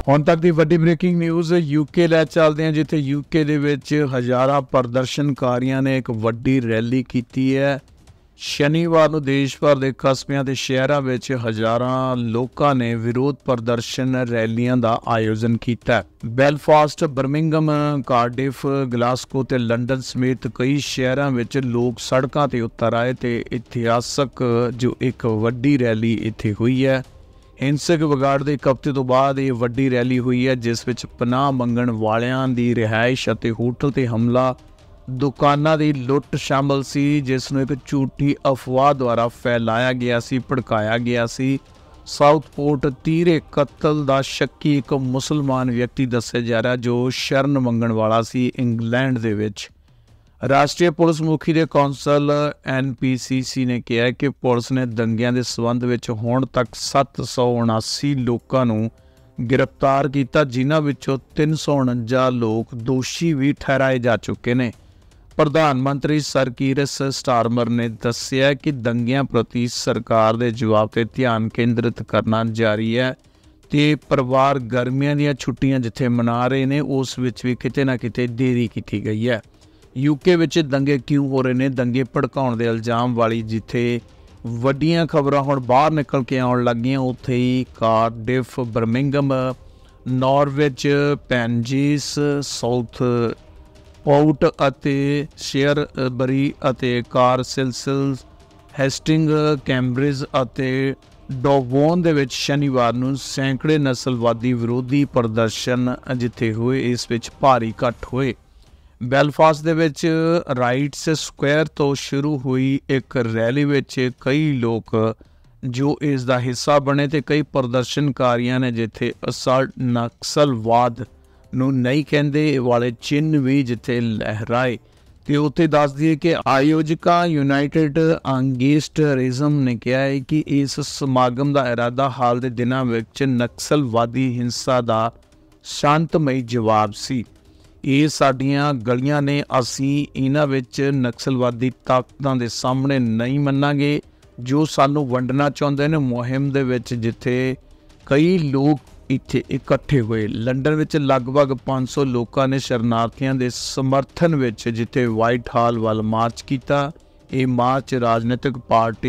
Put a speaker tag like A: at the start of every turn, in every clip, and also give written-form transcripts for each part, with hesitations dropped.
A: ਹੁਣ तक की वड्डी ब्रेकिंग न्यूज़ यूके लै चलते हैं, जिथे यूके दे विच हज़ारां प्रदर्शनकारियों ने एक वड्डी रैली की है। शनिवार नूं देश भर के कस्बिਆਂ ते शहरां विच हज़ारां लोकां ने विरोध प्रदर्शन रैलियां दा आयोजन किया। बेलफास्ट, बर्मिंघम, कार्डिफ, ग्लासगो ते लंडन समेत कई शहरां विच लोग सड़कां ते उतर आए ते इतिहासक जो एक वड्डी रैली इत्थे हुई है। हिंसक विगाड़ के एक हफ्ते तो बाद ये वड्डी रैली हुई है, जिस विच पनाह मंगण वालियां दी रिहाइश अते होटल ते हमला, दुकानां दी लुੱਟ शामिल सी, जिस नूं एक झूठी अफवाह द्वारा फैलाया गया सी, भड़काया गया सी। साउथपोर्ट तीरे कतल दा शक्की एक मुसलमान व्यक्ति दस्सिया जा रहा जो शरण मंगण वाला सी इंग्लैंड दे विच। राष्ट्रीय पुलिस मुखी के कौंसल NPCC ने कहा कि पुलिस ने दंगियां के संबंध में हुण तक 779 लोगों को गिरफ्तार किया, जिन्हां विचों 349 लोग दोषी भी ठहराए जा चुके हैं। प्रधानमंत्री सर कीर स्टारमर ने दस्सिया कि दंगियां प्रति सरकार के जवाब ते ध्यान केंद्रित करना जारी है ते परिवार गर्मियां दी छुट्टियां जिथे मना रहे हैं उस विच भी किते ना किते देरी की गई है। यूके विच दंगे क्यों हो रहे हैं? दंगे भड़काउण दे इल्जाम वाली जिथे वड्डियां खबरां हुण बाहर निकल के आउण लगियां, उत्थे ही कार्डिफ, बर्मिंघम, नॉर्विच, पेंजिस, साउथ पोर्ट अते शेयरबरी अते कारसिल्स, हेस्टिंग, कैम्ब्रिज अते डोवोन दे विच शनिवार नूं सैकड़े नस्लवादी विरोधी प्रदर्शन जिथे हुए, इस विच भारी इकट्ठ हुए। बेलफास्ट दे विच राइट्स स्क्वायर तो शुरू हुई एक रैली विच कई लोग जो इसका हिस्सा बने ते कई प्रदर्शनकारियों ने जिथे असल्ट नक्सलवाद नूं नहीं कहंदे वाले चिन्ह भी जिथे लहराए। तो उत्थे दस दिए कि आयोजका यूनाइटेड अगेंस्ट टेररिज्म ने कहा है कि इस समागम का इरादा हाल के दिनों विच नक्सलवादी हिंसा का शांतमई जवाब सी। ये साडियां गलियां ने, असीं इन्हां विच नक्सलवादी ताकतां दे सामने नहीं मन्नांगे जो सानू वंडना चाहुंदे ने। मुहिम दे विच जिथे कई लोग इत्थे इकट्ठे हुए। लंडन विच लगभग 500 लोगों ने शरणार्थियों के समर्थन विच जिथे वाइट हाल वाल मार्च किया। ये मार्च राजनीतिक पार्टी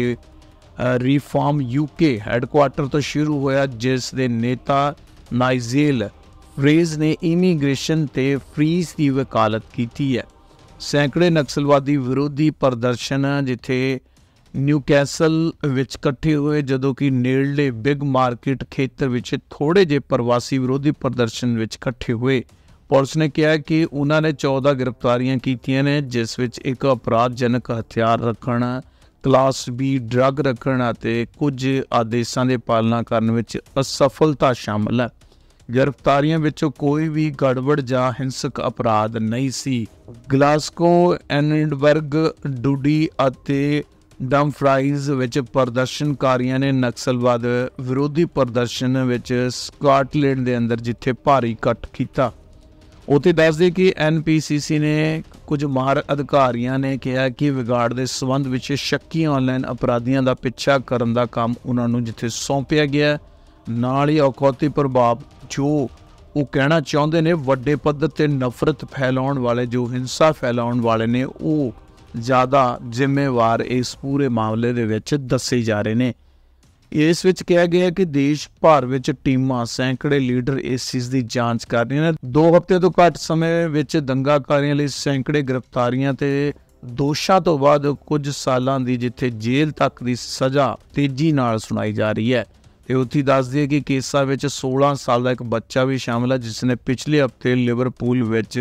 A: रिफॉर्म यूके हैडकुआटर तो शुरू होया, जिस दे नेता नाइजेल फ्रेज ने इमीग्रेशन ते फ्रीज की वकालत की है। सैकड़े नक्सलवादी विरोधी प्रदर्शन जिथे न्यूकैसल विच इकट्ठे हुए, जदों कि नेड़ले बिग मार्केट खेतर विच थोड़े जे प्रवासी विरोधी प्रदर्शन विच इकट्ठे हुए। पुलिस ने कहा कि उन्होंने 14 गिरफ्तारियां कीतियां ने, जिस विच एक अपराधजनक हथियार रखण, क्लास B ड्रग रखण अते कुछ आदेशों की पालना करने विच असफलता शामिल है। गिरफ्तारियों विचों कोई भी गड़बड़ जां हिंसक अपराध नहीं सी। ग्लासगो, एडिनबर्ग, डुडी अते डमफ्राइज विच प्रदर्शनकारियों ने नक्सलवाद विरोधी प्रदर्शन विच स्कॉटलैंड के अंदर जिथे भारी इकट्ठ किया। उत्थे दस दे कि NPCC ने कुछ माहर अधिकारियों ने कहा कि विगाड़ के संबंध विच शक्की ऑनलाइन अपराधियों का पिछा करने का काम उन्होंने जिथे सौंपिया गया, नाल ही अखौती प्रभाव जो वो कहना चाहते हैं वड्डे पद्धर ते नफरत फैलाउण वाले, जो हिंसा फैलाउण वाले ने, वो ज़्यादा जिम्मेवार इस पूरे मामले दे विच दसे जा रहे हैं। इस विच कहा गया कि देश भर विच टीमां, सैकड़े लीडर इस चीज़ की जांच कर रहे हैं। 2 हफ्ते तो घट समय विच दंगाकारियों लई सैकड़े गिरफ्तारियां ते दोषां तो बाद कुछ सालां दी जिथे जेल तक की सज़ा तेजी नाल सुनाई जा रही है। तो उत्थे दस दिए कि केसां विच 16 साल का एक बच्चा भी शामिल है, जिसने पिछले हफ्ते लिवरपूल विच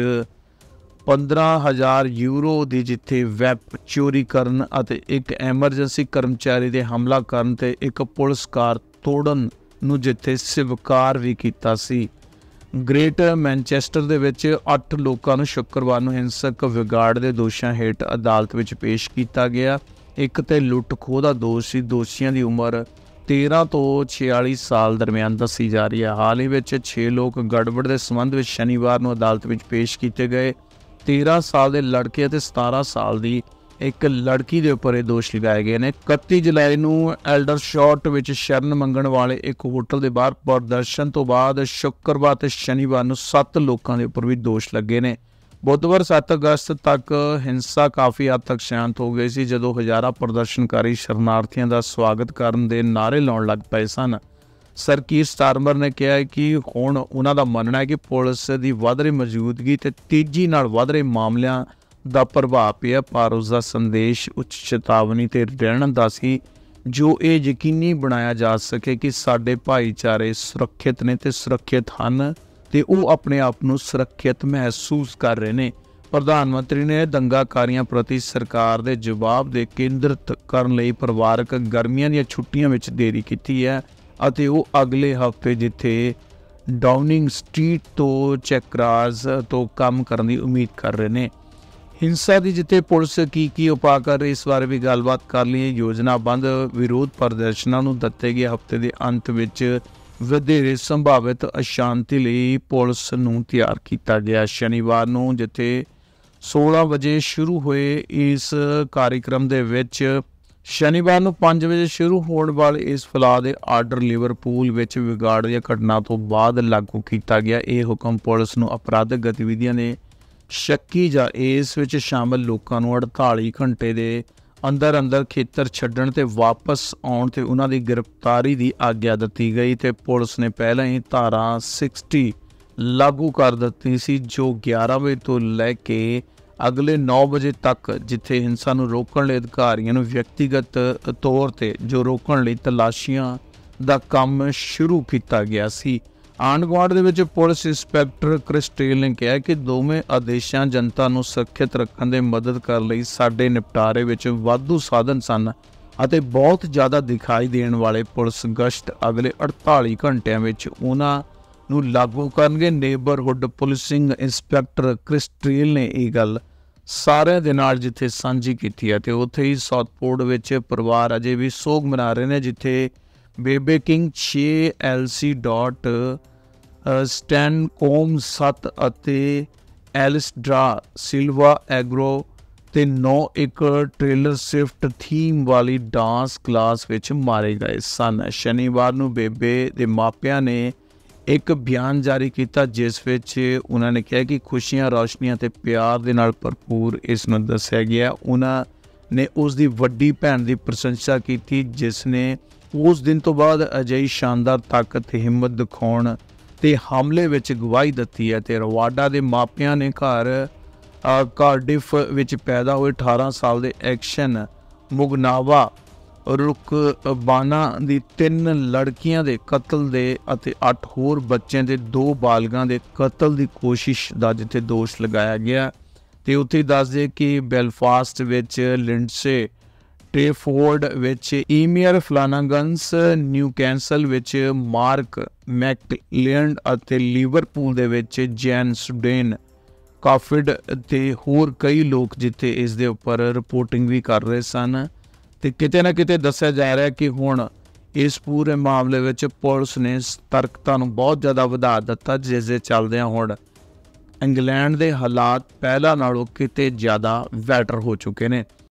A: 15,000 यूरो की जिथे वैब चोरी करन अते एक एमरजेंसी कर्मचारी दे हमला करन ते एक पुलिस कार तोड़न नूं जिथे स्वीकार भी कीता सी। ग्रेट मैनचेस्टर दे विच 8 लोगों नूं शुक्रवार नूं हिंसक विगाड़ के दोषां हेठ अदालत विच पेश किया गया। एक ते लुੱਟ ਖੋਹ ਦਾ ਦੋਸ਼ ਸੀ। दोषियों की उम्र 13 तो 46 साल दरमियान दसी जा रही है। हाल ही में 6 लोग गड़बड़ के संबंध में शनिवार को अदालत में पेश किए गए। 13 साल के लड़के और 17 साल की ਇੱਕ ਲੜਕੀ ਦੇ ਉੱਪਰ ਇਹ ਦੋਸ਼ ਲਗਾਏ ਗਏ ਨੇ। 31 ਜੁਲਾਈ ਨੂੰ ਐਲਡਰਸ਼ੌਟ ਵਿੱਚ ਸ਼ਰਨ ਮੰਗਣ ਵਾਲੇ ਇੱਕ ਹੋਟਲ ਦੇ ਬਾਹਰ ਪ੍ਰਦਰਸ਼ਨ ਤੋਂ ਬਾਅਦ ਸ਼ੁੱਕਰਵਾਰ ਤੇ ਸ਼ਨੀਵਾਰ ਨੂੰ 7 ਲੋਕਾਂ ਦੇ ਉੱਪਰ ਵੀ ਦੋਸ਼ ਲੱਗੇ ਨੇ। ਬੁੱਧਵਾਰ 7 ਅਗਸਤ ਤੱਕ ਹਿੰਸਾ ਕਾਫੀ ਹੱਦ ਤੱਕ ਸ਼ਾਂਤ ਹੋ ਗਈ ਸੀ, ਜਦੋਂ ਹਜ਼ਾਰਾਂ ਪ੍ਰਦਰਸ਼ਨਕਾਰੀ ਸ਼ਰਨਾਰਥੀਆਂ ਦਾ ਸਵਾਗਤ ਕਰਨ ਦੇ ਨਾਅਰੇ ਲਾਉਣ ਲੱਗ ਪਏ ਸਨ। ਸਰ ਕੀਰ ਸਟਾਰਮਰ ਨੇ ਕਿਹਾ ਕਿ ਹੁਣ ਉਹਨਾਂ ਦਾ ਮੰਨਣਾ ਹੈ ਕਿ ਪੁਲਿਸ ਦੀ ਵੱਧ ਰਹੀ ਮੌਜੂਦਗੀ ਤੇ ਤੇਜ਼ੀ ਨਾਲ ਵੱਧ ਰਹੇ ਮਾਮਲਿਆਂ ਦਾ ਪ੍ਰਭਾਵ ਪਿਆ, ਪਰ ਉਸ ਦਾ ਸੰਦੇਸ਼ ਉੱਚ ਚੇਤਾਵਨੀ ਤੇ ਰਹਿਣ ਦਾ ਸੀ, ਜੋ ਇਹ ਯਕੀਨੀ ਬਣਾਇਆ ਜਾ ਸਕੇ ਕਿ ਸਾਡੇ ਭਾਈਚਾਰੇ ਸੁਰੱਖਿਅਤ ਨੇ ਤੇ ਸੁਰੱਖਿਅਤ ਹਨ ਤੇ ਉਹ ਆਪਣੇ ਆਪ ਨੂੰ ਸੁਰੱਖਿਅਤ ਮਹਿਸੂਸ ਕਰ ਰਹੇ ਨੇ। ਪ੍ਰਧਾਨ ਮੰਤਰੀ ਨੇ ਦੰਗਾਕਾਰੀਆਂ ਪ੍ਰਤੀ ਸਰਕਾਰ ਦੇ ਜਵਾਬ ਦੇ ਕੇਂਦਰਿਤ ਕਰਨ ਲਈ ਪਰਿਵਾਰਕ ਗਰਮੀਆਂ ਦੀਆਂ ਛੁੱਟੀਆਂ ਵਿੱਚ ਦੇਰੀ ਕੀਤੀ ਹੈ ਅਤੇ ਉਹ ਅਗਲੇ ਹਫ਼ਤੇ ਜਿੱਥੇ ਡਾਊਨਿੰਗ ਸਟਰੀਟ ਤੋਂ ਚੈਕਰਾਜ਼ ਤੋਂ ਕੰਮ ਕਰਨ ਦੀ ਉਮੀਦ ਕਰ ਰਹੇ ਨੇ। ਹਿੰਸਾ ਦੀ ਜਿੱਥੇ ਪੁਲਿਸ ਕੀ ਉਪਾਅ ਕਰ ਰਹੀ, ਇਸ ਬਾਰੇ ਵੀ ਗੱਲਬਾਤ ਕਰ ਲਈ। ਯੋਜਨਾਬੰਦ ਵਿਰੋਧ ਪ੍ਰਦਰਸ਼ਨਾਂ ਨੂੰ ਦਿੱਤੇ ਗਏ ਹਫ਼ਤੇ ਦੇ ਅੰਤ ਵਿੱਚ ਵਧੇਰੇ ਸੰਭਾਵਿਤ ਅਸ਼ਾਂਤੀ ਲਈ ਪੁਲਿਸ ਨੂੰ ਤਿਆਰ ਕੀਤਾ ਗਿਆ। ਸ਼ਨੀਵਾਰ ਨੂੰ ਜਿੱਥੇ 16 ਵਜੇ ਸ਼ੁਰੂ ਹੋਏ ਇਸ ਕਾਰਿਕ੍ਰਮ ਦੇ ਵਿੱਚ ਸ਼ਨੀਵਾਰ ਨੂੰ 5 ਵਜੇ ਸ਼ੁਰੂ ਹੋਣ ਵਾਲੇ ਇਸ ਫਲਾਅ ਦੇ ਆਰਡਰ ਲਿਵਰਪੂਲ ਵਿੱਚ ਵਿਗਾੜ ਦੀਆਂ ਘਟਨਾ ਤੋਂ ਬਾਅਦ ਲਾਗੂ ਕੀਤਾ ਗਿਆ। ਇਹ ਹੁਕਮ ਪੁਲਿਸ ਨੂੰ ਅਪਰਾਧਿਕ ਗਤੀਵਿਧੀਆਂ ਦੇ ਸ਼ੱਕੀ ਜਾਂ ਇਸ ਵਿੱਚ ਸ਼ਾਮਲ ਲੋਕਾਂ ਨੂੰ 48 ਘੰਟੇ ਦੇ ਅੰਦਰ ਖੇਤਰ ਛੱਡਣ ਤੇ ਵਾਪਸ ਆਉਣ ਤੇ ਉਹਨਾਂ ਦੀ ਗ੍ਰਿਫਤਾਰੀ ਦੀ ਆਗਿਆ ਦਿੱਤੀ ਗਈ ਤੇ ਪੁਲਿਸ ਨੇ ਪਹਿਲਾਂ ਹੀ ਧਾਰਾ 60 ਲਾਗੂ ਕਰ ਦਿੱਤੀ ਸੀ, ਜੋ 11 ਵਜੇ ਤੋਂ ਲੈ ਕੇ ਅਗਲੇ 9 ਵਜੇ ਤੱਕ ਜਿੱਥੇ ਹਿੰਸਾ ਨੂੰ ਰੋਕਣ ਲਈ ਅਧਿਕਾਰੀਆਂ ਨੂੰ ਵਿਅਕਤੀਗਤ ਤੌਰ ਤੇ ਜੋ ਰੋਕਣ ਲਈ ਤਲਾਸ਼ੀਆਂ ਦਾ ਕੰਮ ਸ਼ੁਰੂ ਕੀਤਾ ਗਿਆ ਸੀ। ਆਂਢ ਗੁਆਂਢ ਦੇ ਵਿੱਚ ਪੁਲਿਸ ਇੰਸਪੈਕਟਰ ਕ੍ਰਿਸਟੇਲ ਨੇ ਕਿਹਾ ਕਿ ਦੋਵੇਂ ਆਦੇਸ਼ਾਂ ਜਨਤਾ ਨੂੰ ਸੁਰੱਖਿਅਤ ਰੱਖਣ ਦੇ ਮਦਦ ਕਰਨ ਲਈ ਸਾਡੇ ਨਿਪਟਾਰੇ ਵਿੱਚ ਵਾਧੂ ਸਾਧਨ ਸਨ ਅਤੇ ਬਹੁਤ ਜ਼ਿਆਦਾ ਦਿਖਾਈ ਦੇਣ ਵਾਲੇ ਪੁਲਿਸ ਗਸ਼ਤ ਅਗਲੇ 48 ਘੰਟਿਆਂ ਵਿੱਚ ਉਹਨਾਂ ਨੂੰ ਲਾਗੂ ਕਰਨਗੇ। ਨੇਬਰਹੁੱਡ ਪੁਲਿਸਿੰਗ ਇੰਸਪੈਕਟਰ ਕ੍ਰਿਸਟੇਲ ਨੇ ਇਹ ਗੱਲ ਸਾਰਿਆਂ ਦੇ ਨਾਲ ਜਿੱਥੇ ਸਾਂਝੀ ਕੀਤੀ ਹੈ ਤੇ ਉੱਥੇ ਹੀ ਸਾਊਥਪੋਰਟ ਵਿੱਚ ਪਰਿਵਾਰ ਅਜੇ ਵੀ ਸੋਗ ਮਨਾ ਰਹੇ ਨੇ, ਜਿੱਥੇ ਬੇਬੇ ਕਿੰਗ 6 LC ਡਾਟ ਸਟੈਨਕੋਮ 7 ਅਤੇ ਐਲਿਸਡਰਾ ਸਿਲਵਾ ਐਗਰੋ ਤੇ 9 ਇੱਕ ਟ੍ਰੇਲਰ ਸਵਿਫਟ ਥੀਮ ਵਾਲੀ ਡਾਂਸ ਕਲਾਸ ਵਿੱਚ ਮਾਰੇ ਗਏ ਸਨ। ਸ਼ਨੀਵਾਰ ਨੂੰ ਬੇਬੇ ਦੇ ਮਾਪਿਆਂ ਨੇ ਇੱਕ ਬਿਆਨ ਜਾਰੀ ਕੀਤਾ, ਜਿਸ ਵਿੱਚ ਉਹਨਾਂ ਨੇ ਕਿਹਾ ਕਿ ਖੁਸ਼ੀਆਂ, ਰੌਸ਼ਨੀਆਂ ਤੇ ਪਿਆਰ ਦੇ ਨਾਲ ਭਰਪੂਰ ਇਸ ਨੂੰ ਦੱਸਿਆ ਗਿਆ। ਉਹਨਾਂ ਨੇ ਉਸ ਦੀ ਵੱਡੀ ਭੈਣ ਦੀ ਪ੍ਰਸ਼ੰਸਾ ਕੀਤੀ, ਜਿਸ ਨੇ ਉਸ ਦਿਨ ਤੋਂ ਬਾਅਦ ਅਜਿਹੀ ਸ਼ਾਨਦਾਰ ਤਾਕਤ ਤੇ ਹਿੰਮਤ ਦਿਖਾਉਣ ਤੇ ਹਮਲੇ ਵਿੱਚ ਗਵਾਹੀ ਦਿੱਤੀ ਹੈ। ਤੇ ਰਵਾਡਾ ਦੇ ਮਾਪਿਆਂ ਨੇ ਕਾਰਡਿਫ ਵਿੱਚ ਪੈਦਾ ਹੋਏ 18 ਸਾਲ ਦੇ ਐਕਸ਼ਨ ਮੁਗਨਾਵਾ ਰੁਕਬਾਨਾ ਦੀ 3 ਲੜਕੀਆਂ ਦੇ ਕਤਲ ਦੇ ਅਤੇ 8 ਹੋਰ ਬੱਚਿਆਂ ਦੇ 2 ਬਾਲਗਾਂ ਦੇ ਕਤਲ ਦੀ ਕੋਸ਼ਿਸ਼ ਦਾ ਜਿੱਥੇ ਦੋਸ਼ ਲਗਾਇਆ ਗਿਆ। ਤੇ ਉੱਥੇ ਦੱਸਦੇ ਕਿ ਬੈਲਫਾਸਟ ਵਿੱਚ ਲਿੰਡਸੇ ਟ੍ਰੇਫੋਰਡ ਵਿੱਚ ਈਮੀਅਰ ਫਲਾਨਾਗਨਸ, ਨਿਊਕੈਸਲ ਵਿੱਚ ਮਾਰਕ ਮੈਕਲੀਲੈਂਡ ਅਤੇ ਲਿਵਰਪੂਲ ਦੇ ਵਿੱਚ ਜੈਨ ਸੁਡੇਨ ਕਾਫਿਡ ਤੇ ਹੋਰ ਕਈ ਲੋਕ ਜਿੱਥੇ ਇਸ ਦੇ ਉੱਪਰ ਰਿਪੋਰਟਿੰਗ ਵੀ ਕਰ ਰਹੇ ਸਨ। ਤੇ ਕਿਤੇ ਨਾ ਕਿਤੇ ਦੱਸਿਆ ਜਾ ਰਿਹਾ ਕਿ ਹੁਣ ਇਸ ਪੂਰੇ ਮਾਮਲੇ ਵਿੱਚ ਪੁਲਿਸ ਨੇ ਸਤਰਕਤਾ ਨੂੰ ਬਹੁਤ ਜ਼ਿਆਦਾ ਵਧਾ ਦਿੱਤਾ, ਜਿਸ ਦੇ ਚੱਲਦਿਆਂ ਹੁਣ ਇੰਗਲੈਂਡ ਦੇ ਹਾਲਾਤ ਪਹਿਲਾਂ ਨਾਲੋਂ ਕਿਤੇ ਜ਼ਿਆਦਾ ਬੈਟਰ ਹੋ ਚੁੱਕੇ ਨੇ।